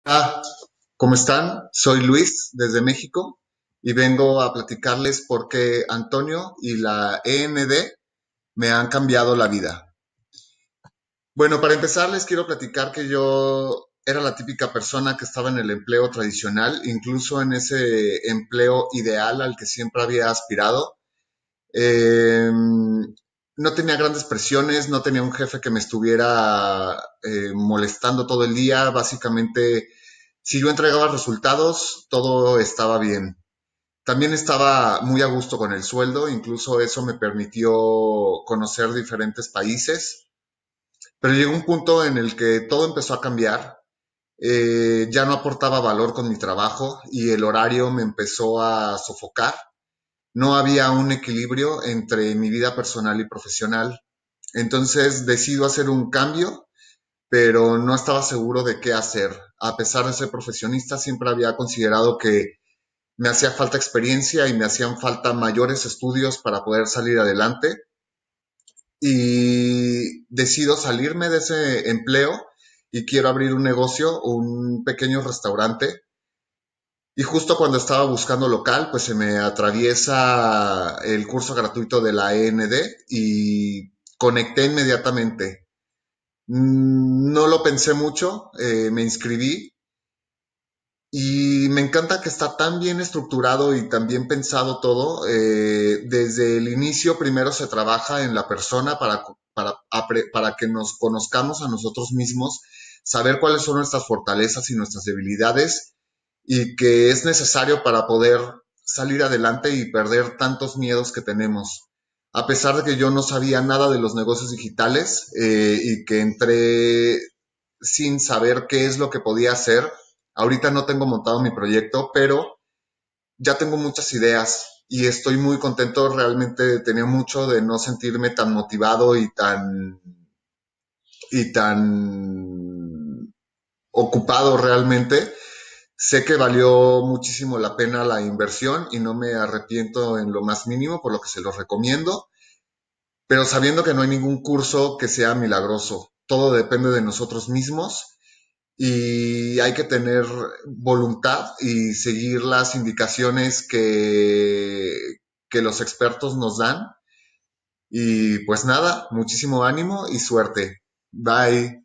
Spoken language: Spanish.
Ah, ¿Cómo están? Soy Luis desde México y vengo a platicarles por qué Antonio y la END me han cambiado la vida. Bueno, para empezar les quiero platicar que yo era la típica persona que estaba en el empleo tradicional, incluso en ese empleo ideal al que siempre había aspirado. Eh, no tenía grandes presiones, no tenía un jefe que me estuviera molestando todo el día. Básicamente, si yo entregaba resultados, todo estaba bien. También estaba muy a gusto con el sueldo, incluso eso me permitió conocer diferentes países, pero llegó un punto en el que todo empezó a cambiar. Ya no aportaba valor con mi trabajo y el horario me empezó a sofocar. No había un equilibrio entre mi vida personal y profesional. Entonces decido hacer un cambio, pero no estaba seguro de qué hacer. A pesar de ser profesionista, siempre había considerado que me hacía falta experiencia y me hacían falta mayores estudios para poder salir adelante. Y decido salirme de ese empleo y quiero abrir un negocio, un pequeño restaurante. Y justo cuando estaba buscando local, pues se me atraviesa el curso gratuito de la END y conecté inmediatamente. No lo pensé mucho, me inscribí y me encanta que está tan bien estructurado y tan bien pensado todo. Desde el inicio primero se trabaja en la persona para que nos conozcamos a nosotros mismos, saber cuáles son nuestras fortalezas y nuestras debilidades y que es necesario para poder salir adelante y perder tantos miedos que tenemos. A pesar de que yo no sabía nada de los negocios digitales y que entré sin saber qué es lo que podía hacer, ahorita no tengo montado mi proyecto, pero ya tengo muchas ideas y estoy muy contento. Realmente tenía mucho de no sentirme tan motivado y tan ocupado realmente. Sé que valió muchísimo la pena la inversión y no me arrepiento en lo más mínimo, por lo que se los recomiendo, pero sabiendo que no hay ningún curso que sea milagroso. Todo depende de nosotros mismos y hay que tener voluntad y seguir las indicaciones que los expertos nos dan. Y pues nada, muchísimo ánimo y suerte. Bye.